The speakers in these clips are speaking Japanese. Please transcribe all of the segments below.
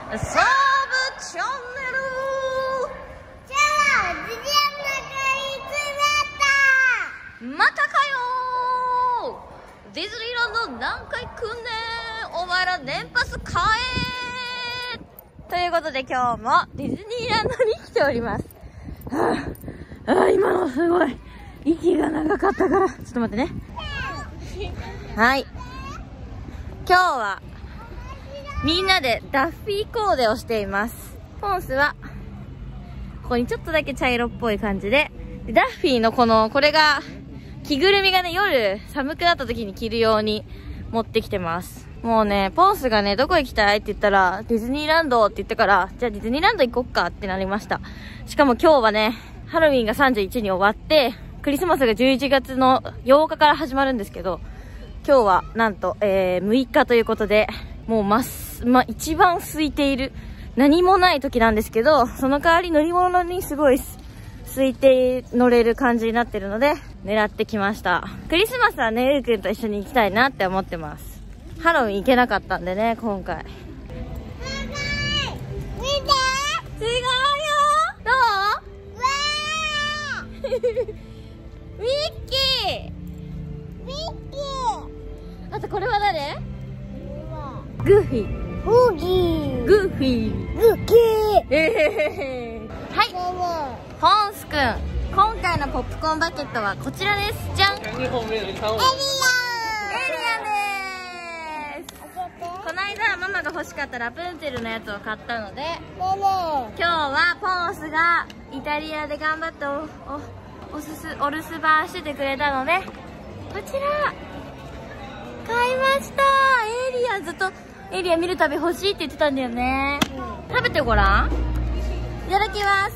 サーブチャンネル。 じゃあジジアンまたかよー。ディズニーランド何回来んねー。お前ら年パス買えー。ということで今日もディズニーランドに来ております。今のすごい息が長かったからちょっと待ってね。はい、今日はみんなでダッフィーコーデをしています。ポンスはここにちょっとだけ茶色っぽい感じで、ダッフィーのこれが着ぐるみがね、夜寒くなった時に着るように持ってきてます。もうね、ポンスがね、どこ行きたいって言ったらディズニーランドって言ったから、じゃあディズニーランド行こっかってなりました。しかも今日はね、ハロウィンが31に終わってクリスマスが11月の8日から始まるんですけど、今日はなんと、6日ということで、もう一番空いている何もない時なんですけど、その代わり乗り物にすごい空いて乗れる感じになってるので狙ってきました。クリスマスはね、ゆうくんと一緒に行きたいなって思ってます。ハロウィン行けなかったんでね、今回。 見て、 違うよ。どう？ミッキー。 ミッキー。 あとこれは誰？グーフィー。 グーギー。 グーフィー。 グーギー。 はい、ポンスくん、今回のポップコーンバケットはこちらです。じゃん。エリアンです。この間ママが欲しかったラプンツェルのやつを買ったので、今日はポンスがイタリアで頑張ってお留守番しててくれたので、こちら買いました。エイリアン、ずっとエイリアン見るたび欲しいって言ってたんだよね。食べてごらん。いただきます。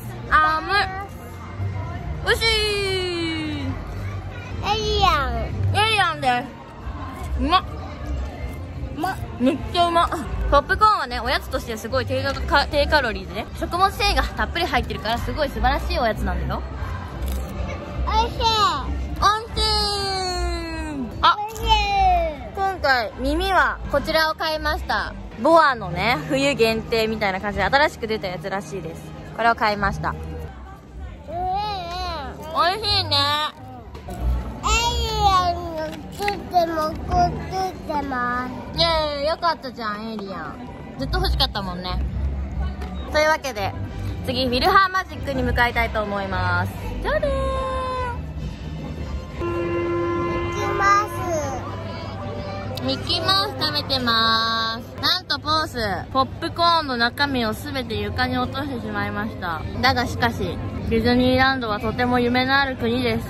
おいしい。 エリアン。 エイリアンです。うまっ。めっちゃうまっ。ポップコーンはね、おやつとしてすごい低カロリーでね、食物繊維がたっぷり入ってるから、すごい素晴らしいおやつなんだよ。 おいしい。 おいしい。あ、 おいしい。 今回耳はこちらを買いました。ボアのね、冬限定みたいな感じで新しく出たやつらしいです。これを買いました。おいしいね。 エイリアンがつってもこうつってます。 イエーイ、よかったじゃん、エイリアン。ずっと欲しかったもんね。というわけで次フィルハーマジックに向かいたいと思います。じゃあねー。ミッキーマウス食べてまーす。なんとポンス、ポップコーンの中身をすべて床に落としてしまいました。だがしかしディズニーランドはとても夢のある国です。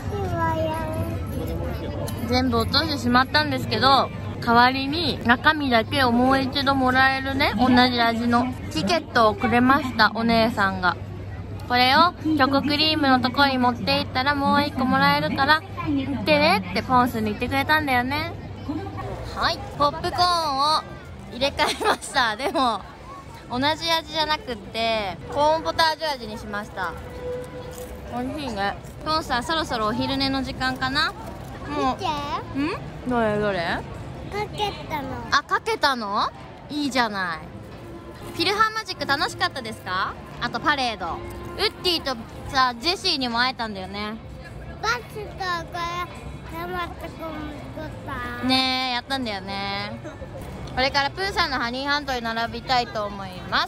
全部落としてしまったんですけど、代わりに中身だけをもう一度もらえるね、同じ味のチケットをくれました、お姉さんが。これをチョコクリームのところに持っていったらもう一個もらえるから行ってねってポンスに言ってくれたんだよね。はい、ポップコーンを入れ替えました。でも同じ味じゃなくってコーンポタージュ味にしました。おいしいね。ポンさん、そろそろお昼寝の時間かな。もう見て。 どれどれ。 かけたの。 あ、かけたの。いいじゃない。フィルハーマジック楽しかったですか？あとパレード、ウッディとさ、ジェシーにも会えたんだよね。 バスとこれ黙ってこんことねえ、やったんだよね。これからプーさんのハニーハントに並びたいと思います。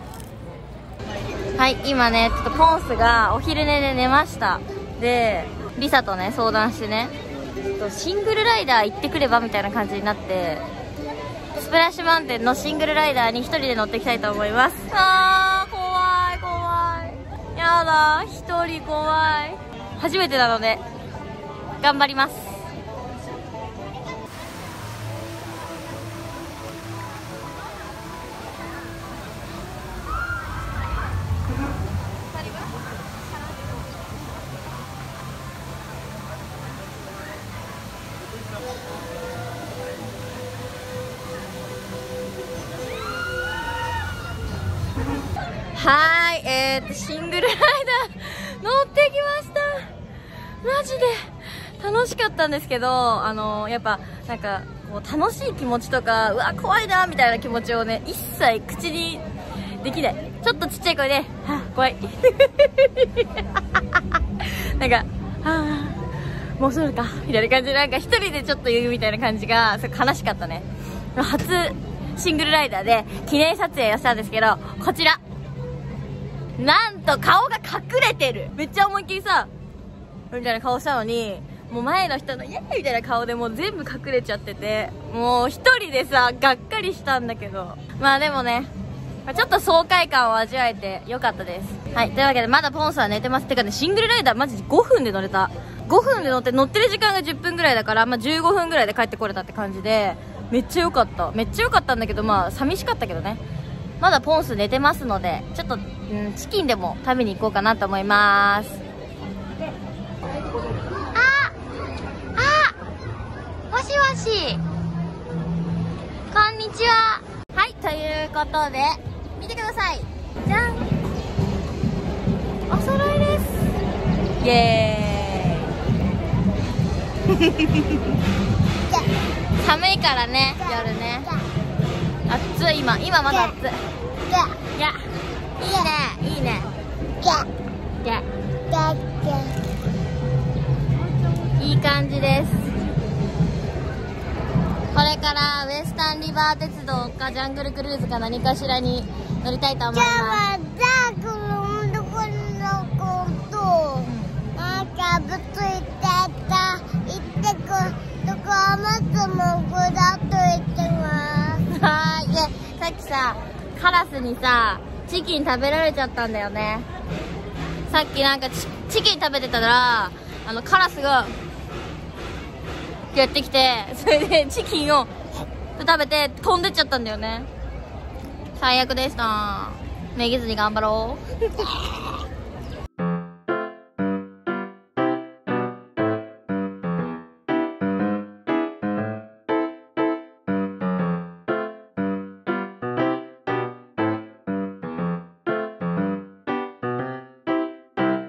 はい、今ね、ちょっとポンスがお昼寝で寝ました。で、リサとね、相談してね、シングルライダー行ってくればみたいな感じになって、スプラッシュマウンテンのシングルライダーに一人で乗っていきたいと思います。あー、怖い怖い。やだ、一人怖い。初めてなので頑張ります。はい、シングルライダー乗ってきました。マジで楽しかったんですけど、やっぱなんかこう楽しい気持ちとか、うわ怖いなみたいな気持ちをね、一切口にできない。ちょっとちっちゃい声で、はぁ、怖い。なんか、はぁ、もうするかみたいな感じで、なんか一人でちょっと言うみたいな感じが、それ悲しかったね。初シングルライダーで記念撮影をしたんですけど、こちら。なんと顔が隠れてる。めっちゃ思いっきりさ、みたいな顔したのに、もう前の人のイエーイみたいな顔でもう全部隠れちゃってて、もう一人でさ、がっかりしたんだけど。まあでもね、ちょっと爽快感を味わえてよかったです。はい、というわけでまだポンスは寝てます。てかね、シングルライダーマジで5分で乗れた。5分で乗ってる時間が10分ぐらいだから、まあ15分ぐらいで帰ってこれたって感じで、めっちゃ良かった。めっちゃ良かったんだけど、まあ寂しかったけどね。まだポンス寝てますので、ちょっと、チキンでも食べに行こうかなと思います。もしもし、こんにちは。はい、ということで見てください。じゃん、お揃いです。イエーイ。寒いからね、夜ね。暑い。今まだ暑い。いや、いいね、いいね。いい感じです。これからウエスタンリバー鉄道かジャングルクルーズか何かしらに乗りたいと思います。 じゃあこのとこの子となんかぶついてた行ってくどこまつもぐだっと行ってます。 はい。で、さっきさ、カラスにさ、チキン食べられちゃったんだよね。さっきなんかチキン食べてたら、カラスがやってきて、それでチキンを食べて飛んでっちゃったんだよね。最悪でした。めげずに頑張ろう。